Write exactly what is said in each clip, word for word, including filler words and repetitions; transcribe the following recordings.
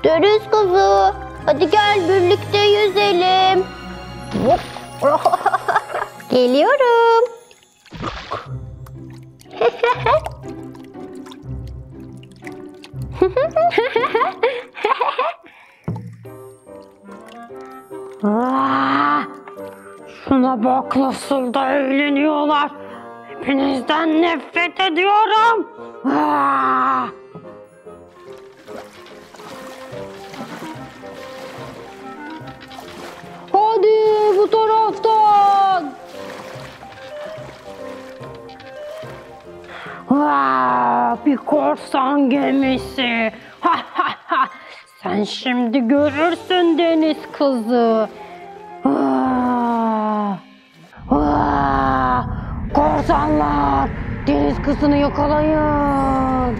Deniz kızı, hadi gel birlikte yüzelim. Geliyorum. Aa, şuna bak nasıl da eğleniyorlar. Hepinizden nefret ediyorum. Aa! Hadi bu taraftan. Aa, bir korsan gemisi. Ha ha ha. Sen şimdi görürsün deniz kızı. Aa, aa, korsanlar, deniz kızını yakalayın.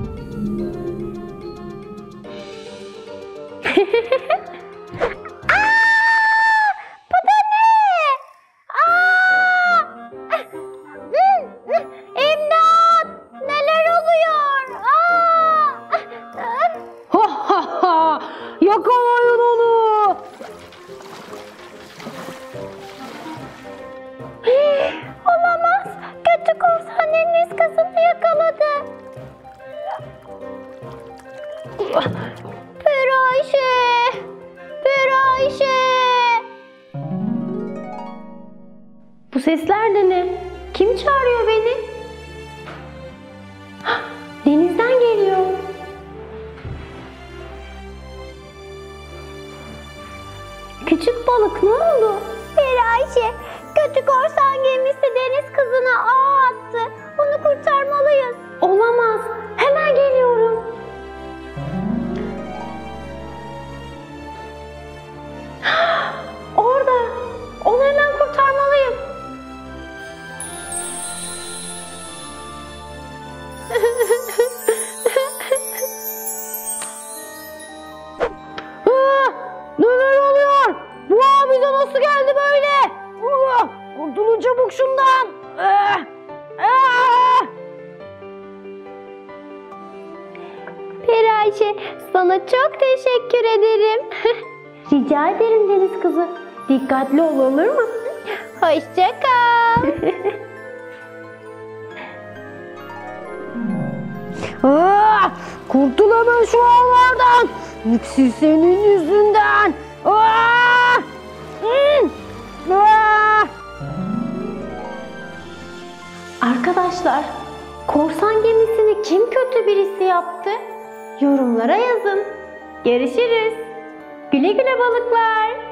İmdat! Neler oluyor? Aa! Ha ha ha! Yakalayın onu! Olamaz! Kötü korsan deniz kızını yakaladı. Peri Ayşe! Peri Ayşe! Bu sesler de ne? Kim çağırıyor beni? Hah, denizden geliyor. Küçük balık ne oldu? Peri Ayşe, kötü korsan gemisi deniz kızına ağ attı. Onu kurtarmalıyız. Olamaz. Hemen geliyorum. Orada. Onu hemen kurtarmalıyım. Aa, neler oluyor? Bu ağ bize nasıl geldi böyle? Aa, kurtulun çabuk şundan. Aa, aa. Peri Ayşe, sana çok teşekkür ederim. Rica ederim deniz kızı. Dikkatli ol, olur mu? Hoşça kal. Aa, kurtul hemen şu ağlardan. Hepsi senin yüzünden. Aa! Hmm! Aa! Arkadaşlar, korsan gemisini kim kötü birisi yaptı? Yorumlara yazın. Görüşürüz. Güle güle balıklar.